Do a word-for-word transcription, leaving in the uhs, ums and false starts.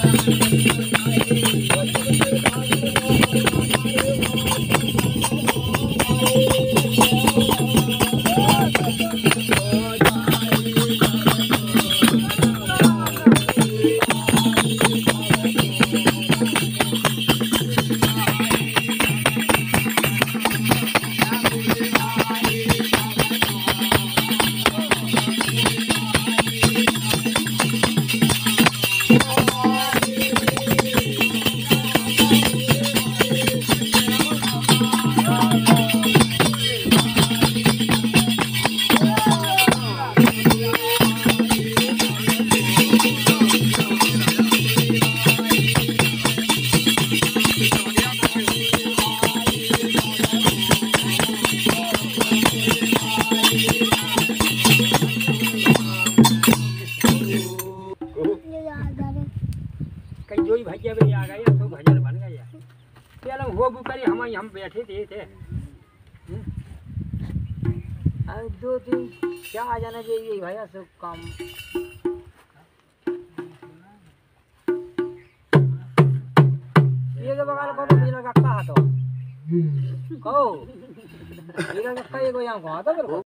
कहीं जोई भैया भी आ गए तो भजन बन गया चलो वो बुकरी हम हम बैठे थे थे अब दो दिन क्या आ जाना चाहिए भैया सब काम ये तो बगाल को तो बिना का कहा तो कहो बिना का ये को यहाँ कहा तो